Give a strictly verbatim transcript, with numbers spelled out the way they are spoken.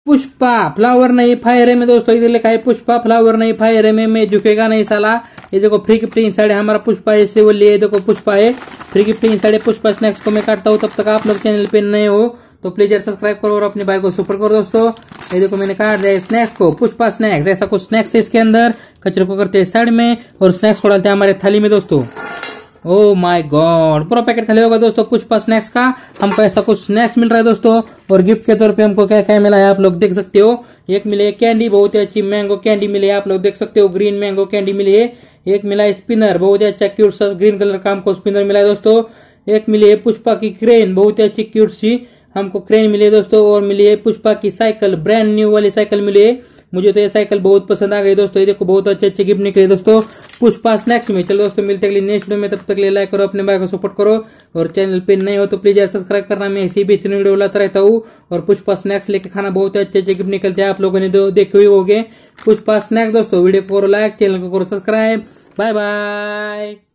Pushpa flower नहीं fire है में दोस्तों, इधर लिखा है पुष्पा फ्लावर नहीं फायर है में, मैं झुकेगा नहीं साला। ये देखो फ्री गिफ्ट इनसाइड है हमारा पुष्पा, ऐसे वो लिए देखो पुष्पा है, फ्री गिफ्ट इनसाइड है पुष्पा स्नैक्स को मैं काटता हूँ। तब तक आप लोग चैनल पे नए हो तो प्लीज यार सब्सक्राइब करो और अपने भाई को सपोर्ट करो दोस्तों। ये देखो मैंने काट दिया स्नैक्स को, पुष्पा स्नैक्स, ऐसा कुछ स्नैक्स है इसके अंदर। कचरे को करते हैं साइड में और स्नैक्स को डालते हैं हमारे थाली में दोस्तों। ओ माय गॉड, पूरा पैकेट खाली होगा दोस्तों पुष्पा स्नैक्स का। हमको ऐसा कुछ स्नैक्स मिल रहा है दोस्तों और गिफ्ट के तौर पे हमको क्या क्या मिला है आप लोग देख सकते हो। एक मिले कैंडी, बहुत ही अच्छी मैंगो कैंडी मिली है, आप लोग देख सकते हो, ग्रीन मैंगो कैंडी मिली है। एक मिला है स्पिनर, बहुत ही अच्छा क्यूट सा ग्रीन कलर का हमको स्पिनर मिला है दोस्तों। एक मिली है पुष्पा की क्रेन, बहुत ही अच्छी क्यूट सी हमको क्रेन मिली है दोस्तों। और मिली है पुष्पा की साइकिल, ब्रांड न्यू वाली साइकिल मिली है। मुझे तो ये साइकिल बहुत पसंद आ गई दोस्तों। ये देखो बहुत अच्छे अच्छे गिफ्ट निकले दोस्तों पुष्पा स्नैक्स में। चलो दोस्तों मिलते हैं नेक्स्ट वीडियो में, तब तक ले लाइक करो, अपने भाई को सपोर्ट करो और चैनल पे नए हो तो प्लीज यार सब्सक्राइब करना। मैं इसी बीच वीडियो लाता रहता हूँ और पुष्पा स्नैक्स लेके खाना, बहुत अच्छे अच्छे गिफ्ट निकलते हैं। आप लोगों ने देखे हुए होंगे पुष्पा स्नैक्स दोस्तों। वीडियो को करो लाइक, चैनल को करो सब्सक्राइब। Bye bye.